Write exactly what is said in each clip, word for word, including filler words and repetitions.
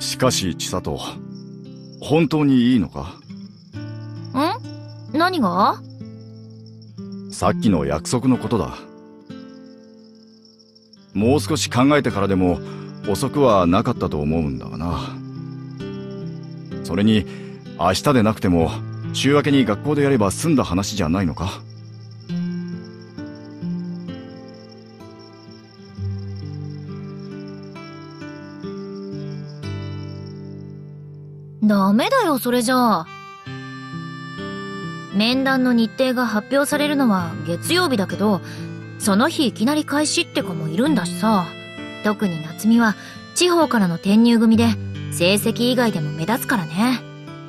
しかし千里、本当にいいのか？ ん？何が？ さっきの約束のことだ。もう少し考えてからでも遅くはなかったと思うんだがな。それに明日でなくても週明けに学校でやれば済んだ話じゃないのか？ ダメだよ、それじゃあ。面談の日程が発表されるのは月曜日だけど、その日いきなり開始って子もいるんだしさ。特に夏美は地方からの転入組で成績以外でも目立つからね。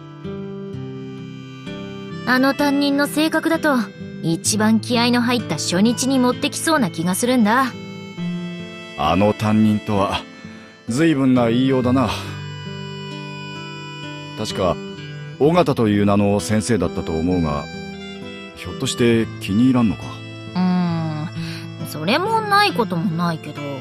あの担任の性格だと一番気合の入った初日に持ってきそうな気がするんだ。 あの担任とは随分な言いようだな。確か尾形という名の先生だったと思うが、ひょっとして気に入らんのか？ うーん、それもないこともないけど。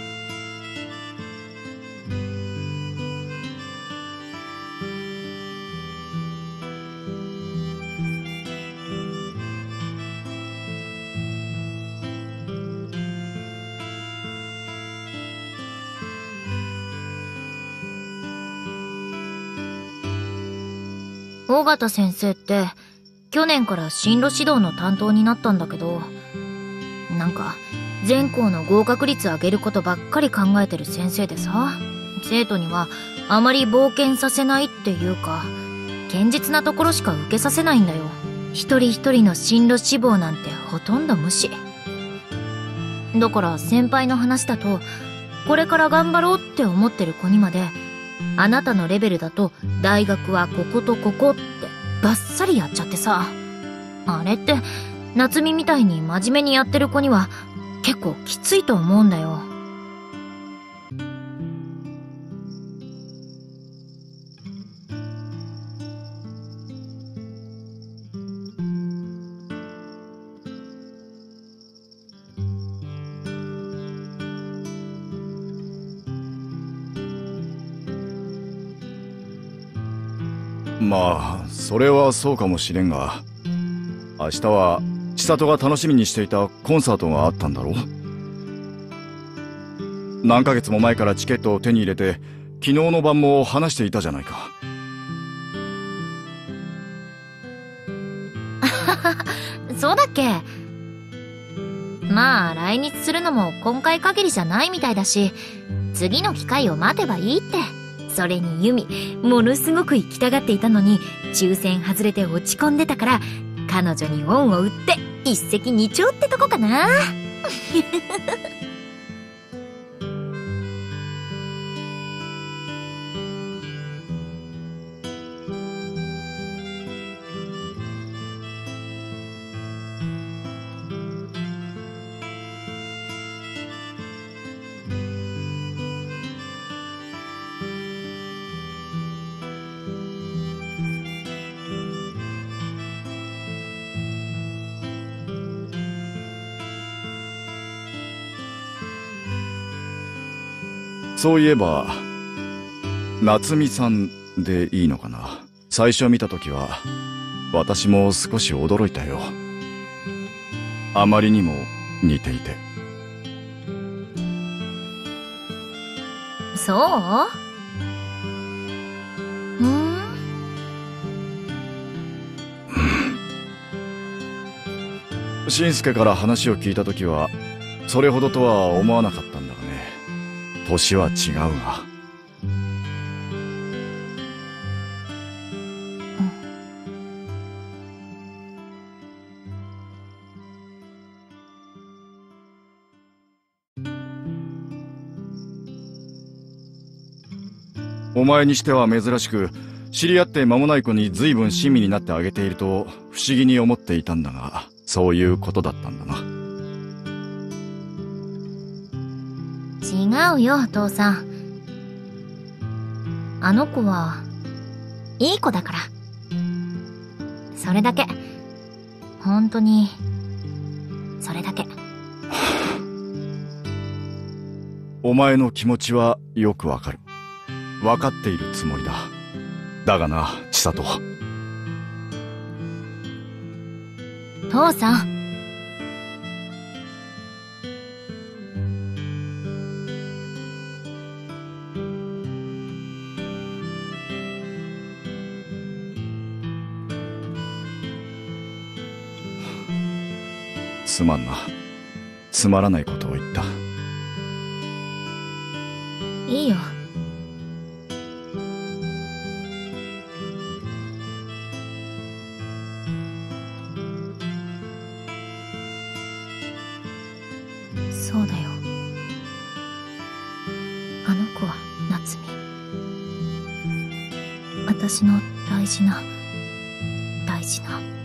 尾形先生って去年から進路指導の担当になったんだけど、なんか全校の合格率上げることばっかり考えてる先生でさ、生徒にはあまり冒険させないっていうか、堅実なところしか受けさせないんだよ。一人一人の進路志望なんてほとんど無視だから、先輩の話だとこれから頑張ろうって思ってる子にまで、あなたのレベルだと大学はこことここってバッサリやっちゃってさ。あれって夏美みたいに真面目にやってる子には結構きついと思うんだよ。 まあそれはそうかもしれんが、明日は千里が楽しみにしていたコンサートがあったんだろう。何ヶ月も前からチケットを手に入れて、昨日の晩も話していたじゃないか。 そうだっけ？まあ来日するのも今回限りじゃないみたいだし、次の機会を待てばいいって。それにユミ、ものすごく行きたがっていたのに抽選外れて落ち込んでたから、彼女に恩を売って一石二鳥ってとこかな。 そういえば夏美さんでいいのかな。最初見た時は私も少し驚いたよ。あまりにも似ていて。 そう？うん？ 新助から話を聞いた時はそれほどとは思わなかったんだがね。年は違うが。お前にしては珍しく、知り合って間もない子に随分親身になってあげていると不思議に思っていたんだが、そういうことだったんだな。 違うよ、父さん。あの子はいい子だから。それだけ。本当にそれだけ。 お前の気持ちはよくわかる。 分かっているつもりだ。だがな、千里。 父さん。 すまんな。つまらないことを言った。 いいよ。そうだよ。あの子は夏美。私の大事な大事な